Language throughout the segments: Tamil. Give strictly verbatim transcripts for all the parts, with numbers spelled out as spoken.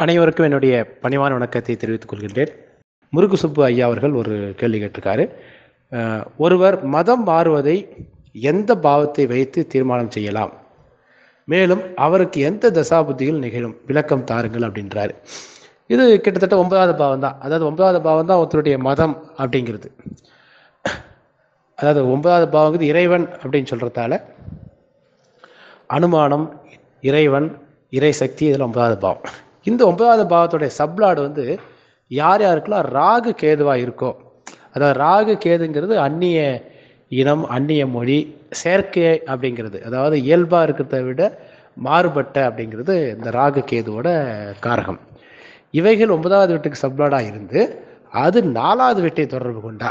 அனைவருக்கும் என்னுடைய பணிவான வணக்கத்தை தெரிவித்துக் கொள்கின்றேன். முருகு சுப்பு ஐயா அவர்கள் ஒரு கேள்வி கேட்டிருக்காரு. அஹ், ஒருவர் மதம் மாறுவதை எந்த பாவத்தை வைத்து தீர்மானம் செய்யலாம், மேலும் அவருக்கு எந்த தசாபுத்திகள் நிகழும், விளக்கம் தாருங்கள் அப்படின்றாரு. இது கிட்டத்தட்ட ஒன்பதாவது பாவம் தான். அதாவது ஒன்பதாவது பாவம் தான் ஒருத்தருடைய மதம் அப்படிங்கிறது. அதாவது ஒன்பதாவது பாவங்கிறது இறைவன் அப்படின்னு சொல்றதால அனுமானம், இறைவன், இறை சக்தி, இதில் ஒன்பதாவது பாவம். இந்த ஒன்பதாவது பாவத்துடைய சப்ளாடு வந்து யார் யாருக்கெல்லாம் ராகு கேதுவாக இருக்கோ, அதாவது ராகு கேதுங்கிறது அந்நிய இனம், அந்நிய மொழி, செயற்கை அப்படிங்கிறது, அதாவது இயல்பாக இருக்கிறத விட மாறுபட்ட அப்படிங்கிறது இந்த ராகு கேதுவோட காரகம். இவைகள் ஒன்பதாவது வீட்டுக்கு சப்ளாடாக இருந்து அது நாலாவது வீட்டை தொடர்பு கொண்டா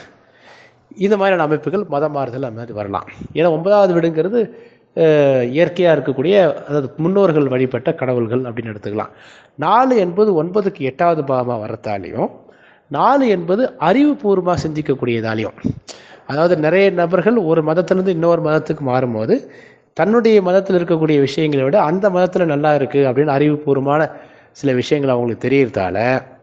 இந்த மாதிரியான அமைப்புகள் மதம் மாறுதல் அந்த மாதிரி வரலாம். ஏன்னா ஒன்பதாவது வீடுங்கிறது இயற்கையாக இருக்கக்கூடிய, அதாவது முன்னோர்கள் வழிபட்ட கடவுள்கள் அப்படின்னு எடுத்துக்கலாம். நாலு என்பது ஒன்பதுக்கு எட்டாவது பாவமாக வரத்தாலையும், நாலு என்பது அறிவுபூர்வமாக சிந்திக்கக்கூடியதாலையும், அதாவது நிறைய நபர்கள் ஒரு மதத்திலிருந்து இன்னொரு மதத்துக்கு மாறும்போது தன்னுடைய மதத்தில் இருக்கக்கூடிய விஷயங்களை விட அந்த மதத்தில் நல்லா இருக்குது அப்படின்னு அறிவுபூர்வமான சில விஷயங்கள் அவங்களுக்கு தெரியறதால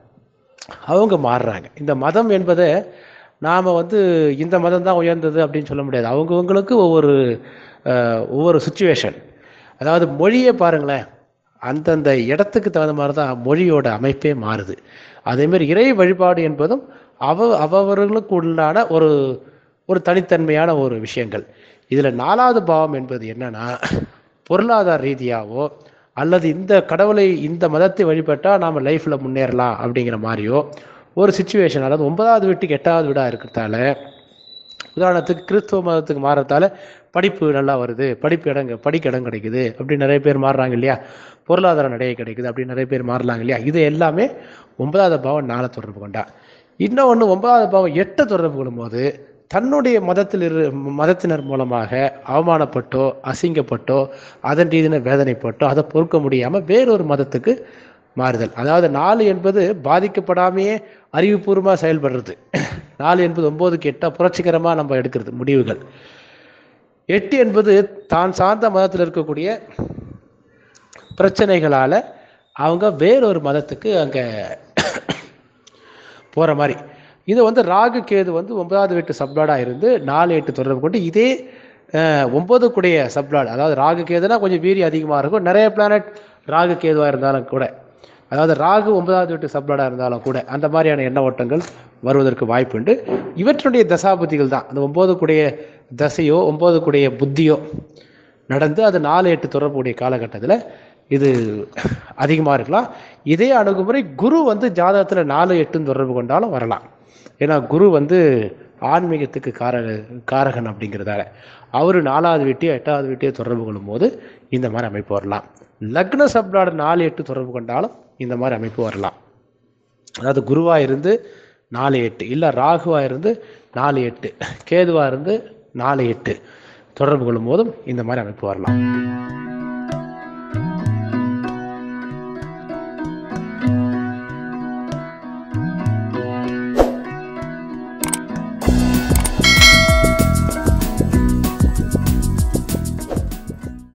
அவங்க மாறுறாங்க. இந்த மதம் என்பதை நாம் வந்து இந்த மதம் தான் உயர்ந்தது அப்படின்னு சொல்ல முடியாது. அவங்கவுங்களுக்கு ஒவ்வொரு ஒவ்வொரு சுச்சுவேஷன், அதாவது மொழியே பாருங்களேன், அந்தந்த இடத்துக்கு தகுந்த மாதிரி தான் மொழியோட அமைப்பே மாறுது. அதேமாதிரி இறை வழிபாடு என்பதும் அவ அவர்களுக்கு உண்டான ஒரு ஒரு தனித்தன்மையான ஒரு விஷயங்கள். இதில் நாலாவது பாவம் என்பது என்னன்னா, பொருளாதார ரீதியாகவோ அல்லது இந்த கடவுளை இந்த மதத்தை வழிபட்டால் நாம் லைஃப்பில் முன்னேறலாம் அப்படிங்கிற மாதிரியோ ஒரு சுச்சுவேஷன். அதாவது ஒன்பதாவது வீட்டுக்கு எட்டாவது வீடாக இருக்கிறதால, உதாரணத்துக்கு கிறிஸ்துவ மதத்துக்கு மாறத்தால படிப்பு நல்லா வருது, படிப்பு இடங்க படிக்க இடம் கிடைக்குது அப்படின்னு நிறைய பேர் மாறுறாங்க இல்லையா, பொருளாதார நடைய கிடைக்குது அப்படின்னு நிறைய பேர் மாறலாங்க இல்லையா. இது எல்லாமே ஒன்பதாவது பாவம் நாளை தொடர்பு கொண்டா. இன்னொன்று ஒன்பதாவது பாவம் எட்டை தொடர்பு கொள்ளும்போது தன்னுடைய மதத்தில் இரு மதத்தினர் மூலமாக அவமானப்பட்டோ அசிங்கப்பட்டோ அதன் ரீதியான வேதனைப்பட்டோ அதை பொறுக்க முடியாமல் வேறொரு மதத்துக்கு மாறுதல். அதாவது நாலு என்பது பாதிக்கப்படாமையே அறிவுபூர்வமாக செயல்படுறது. நாலு என்பது ஒன்பதுக்கு எட்டாக புரட்சிகரமாக நம்ம எடுக்கிறது முடிவுகள். எட்டு என்பது தான் சார்ந்த மதத்தில் இருக்கக்கூடிய பிரச்சனைகளால் அவங்க வேறொரு மதத்துக்கு அங்கே போகிற மாதிரி. இது வந்து ராகு கேது வந்து ஒன்பதாவது வீட்டு சப்ளாடாக இருந்து நாலு எட்டு தொடர்பு கொண்டு இதே ஒன்பதுக்குடைய சப்ளாடு, அதாவது ராகு கேதுனா கொஞ்சம் வீரி அதிகமாக இருக்கும். நிறைய பிளானட் ராகு கேதுவாக இருந்தாலும் கூட, அதாவது ராகு ஒன்பதாவது வீட்டு சப்ளாடாக இருந்தாலும் கூட அந்த மாதிரியான எண்ண ஓட்டங்கள் வருவதற்கு வாய்ப்புண்டு. இவற்றுடைய தசாபுத்திகள் தான் அந்த ஒன்பதுக்குடைய தசையோ ஒன்பதுக்குடைய புத்தியோ நடந்து அது நாலு எட்டு தொடர்புடைய காலகட்டத்தில் இது அதிகமாக இருக்கலாம். இதே அணுகுமுறை குரு வந்து ஜாதகத்தில் நாலு எட்டுன்னு தொடர்பு கொண்டாலும் வரலாம். ஏன்னா குரு வந்து ஆன்மீகத்துக்கு காரக காரகன் அப்படிங்கிறதால அவர் நாலாவது வீட்டையோ எட்டாவது வீட்டையோ தொடர்பு கொள்ளும் போது இந்த மாதிரி அமைப்பு வரலாம். லக்ன சப்ளாடு நாலு எட்டு தொடர்பு கொண்டாலும் இந்த மாதிரி அமைப்பு வரலாம். அதாவது குருவாக இருந்து நாலு எட்டு, இல்லை ராகுவாக இருந்து நாலு எட்டு, கேதுவாக இருந்து நாலு எட்டு தொடர்பு கொள்ளும் போதும் இந்த மாதிரி அமைப்பு வரலாம்.